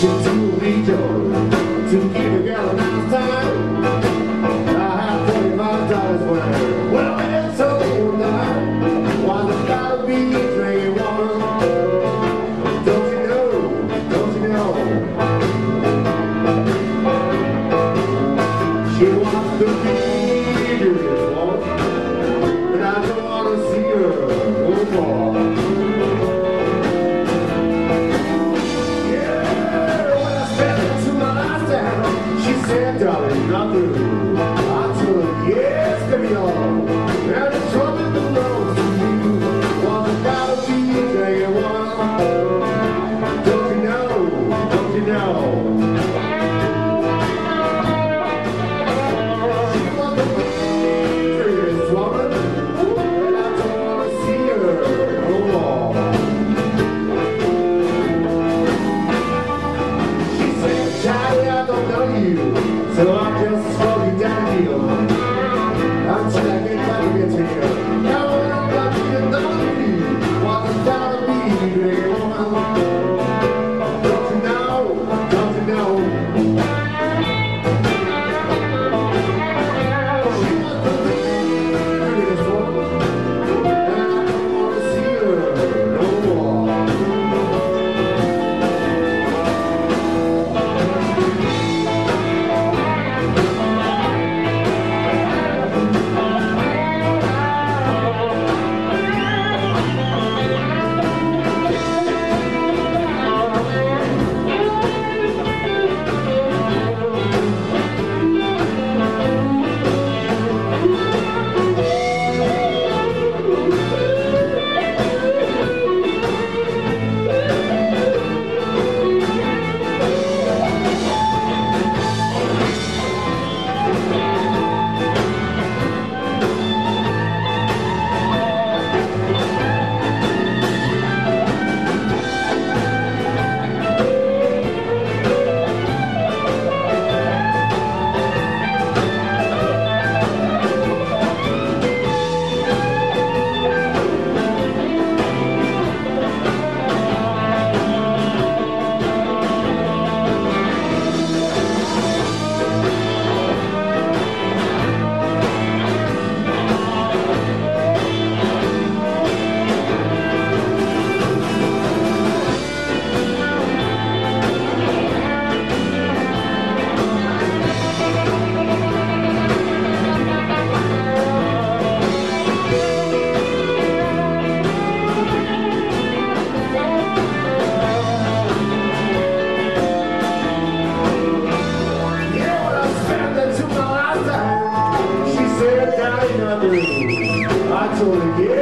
To keep a girl a nice time, I have $25 worth. Well, it's so dark. Why the gotta be drinking water? Don't you know? Don't you know? She wants to be this woman, but I don't want to see her no more. Darling, not through. I told her, yes, baby, all. Now the trouble belongs to you. Well, I gotta be drinking one. Don't you know? Don't you know? She wants to be this woman, and I don't want to see her no more. She said, Charlie, I don't know you. So I'm just slowly down here until I get back again to you. Now when I'm back to you, don't you want to gotta be there? Don't you know? Don't you know? She wants to be this woman, and I don't want to see her no more. I told her, yeah.